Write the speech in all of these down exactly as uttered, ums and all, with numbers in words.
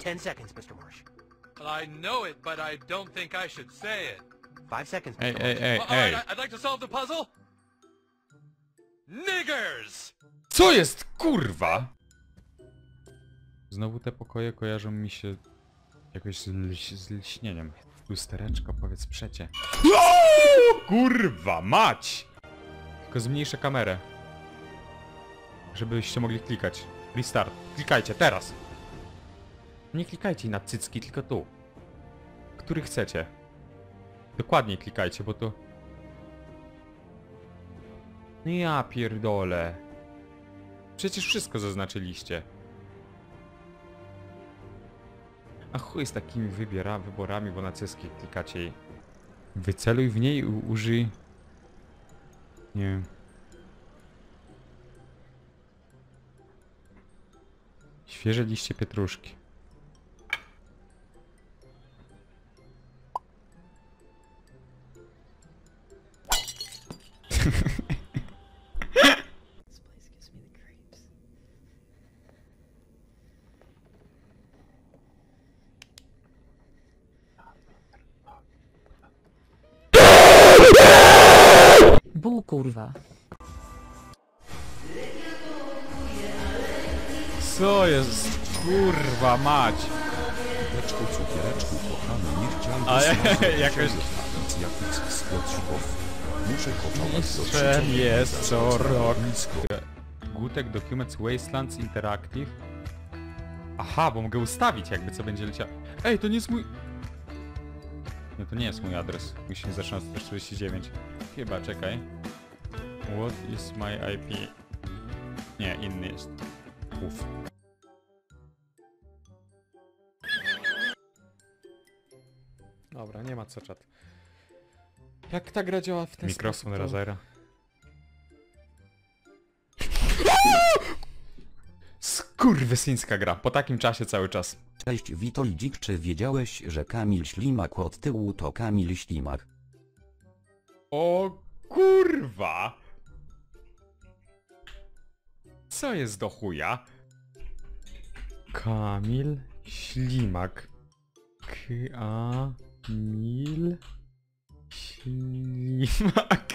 Ten seconds, Mister Marsh. I know it, but I don't think I should say it. Five seconds, Ej, Mister ej, Marsh. ej, All right, ej. I- I'd like to solve the puzzle. Niggers! Co jest, kurwa? Znowu te pokoje kojarzą mi się jakoś z, lś, z lśnieniem. Lustereczko, powiedz przecie. Kurwa, mać! Tylko zmniejszę kamerę. Żebyście mogli klikać. Restart. Klikajcie, teraz! Nie klikajcie na cycki, tylko tu. Który chcecie. Dokładnie klikajcie, bo to... No ja pierdolę. Przecież wszystko zaznaczyliście. A chuj z takimi wybiera, wyborami, bo na cycki klikacie i... Wyceluj w niej i użyj... Nie wiem. Świeże liście pietruszki. Buł kurwa. Co jest? Kurwa mać! Cukiereczku, cukiereczku, kochany, nie chciałbym Ale smażyć jakoś- ciebie, więc jak z klocków. Muszę kochać do Mistrzem trzeciej jest za co rok. blisko. Gutek Documents Wastelands Interactive. Aha, bo mogę ustawić jakby co będzie leciało. Ej, to nie jest mój... No to nie jest mój adres. Musimy zacząć od czterdzieści dziewięć. Chyba, czekaj. What is my I P? Nie, inny jest. Uf. Dobra, nie ma co czat. Jak ta gra działa w ten Mikrofon sposób? to- Razera. Skurwysyńska gra. Po takim czasie cały czas. Cześć Witoldzik, czy wiedziałeś, że Kamil Ślimak od tyłu to Kamil Ślimak? O kurwa! Co jest do chuja? Kamil Ślimak. Kamil Ślimak.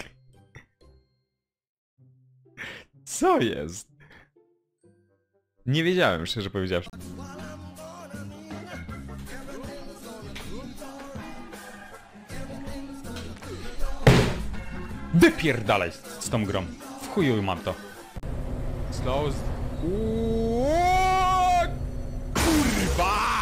Co jest? Nie wiedziałem, szczerze powiedziawszy. Wypierdalaj z tą grą. W chuju mam to. Slow... Uuuu, kurwa!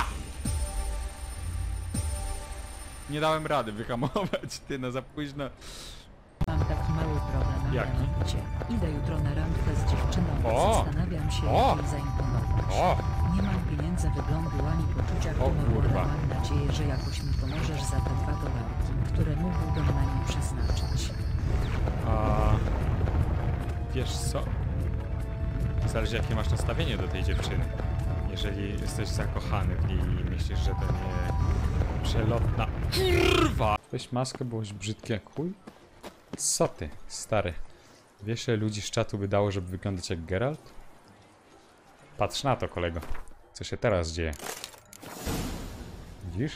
Nie dałem rady wyhamować, ty, no za późno. Mam taki mały problem. Jaki? mianowicie. Idę jutro na randkę z dziewczyną. O! Zastanawiam się, O! jak jej zaimponować. O! Nie mam pieniędzy, wyglądu ani poczucia O humoru, kurwa. ale mam nadzieję, że jakoś mi pomożesz za te dwa dolarki, które mógłbym na nie przeznaczyć. A... Wiesz co? Zależy jakie masz nastawienie do tej dziewczyny. Jeżeli jesteś zakochany w niej i myślisz, że to nie przelotna... Kurwa! Weź maskę, byłoś brzydkie jak chuj? Co ty, stary? Wiesz, ile ludzi z czatu by dało, żeby wyglądać jak Geralt? Patrz na to, kolego. Co się teraz dzieje? Widzisz?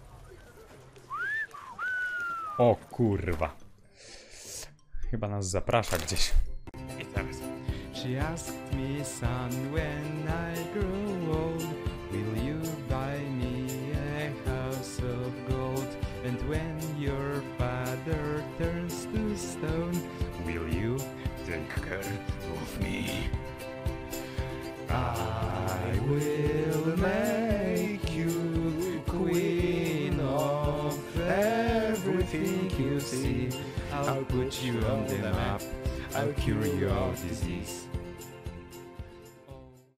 O kurwa. Chyba nas zaprasza gdzieś. I teraz. She asked me, son, when I grow old, will you buy me a house of gold? And when your father turns to stone, will you take care of me? I will make you queen of everything you see. I'll put you on the map. I'll cure your disease.